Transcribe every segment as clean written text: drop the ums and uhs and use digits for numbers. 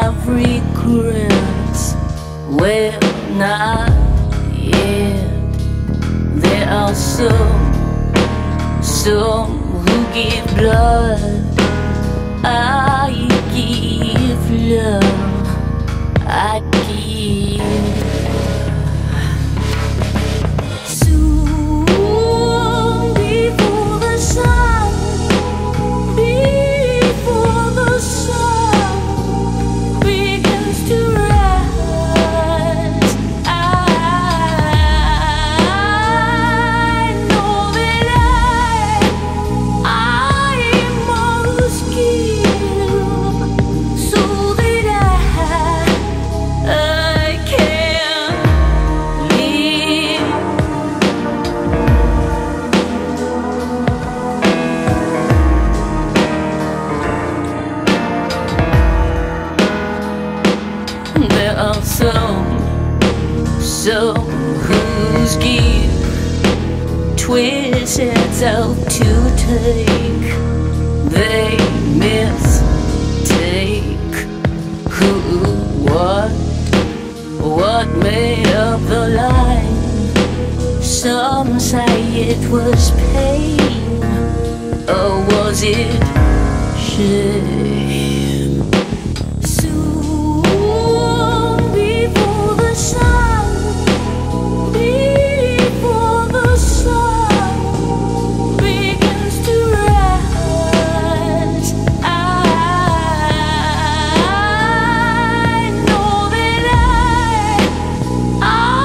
have regrets. Well, not yet. There are some who give blood. I give love. I give. Soon before the sun, before the sun begins to rise, I know that I must give so that I can live. There are some whose give twist heads out to take. They mistake who, what made up the line. Some say it was pain, or was it shame? Soon before the sun, before the sun begins to rise, I know that I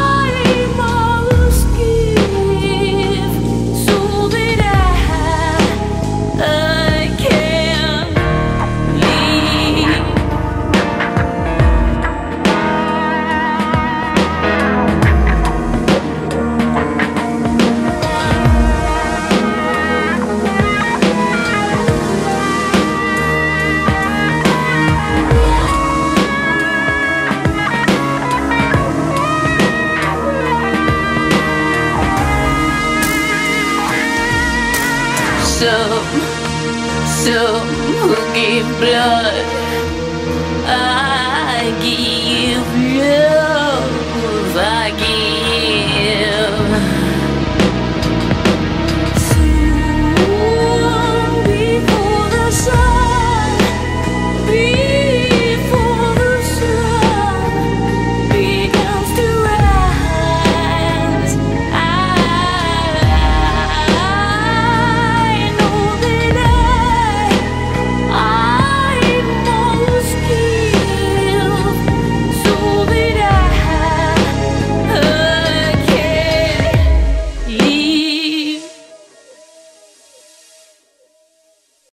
must give so that I can live. Some who give blood.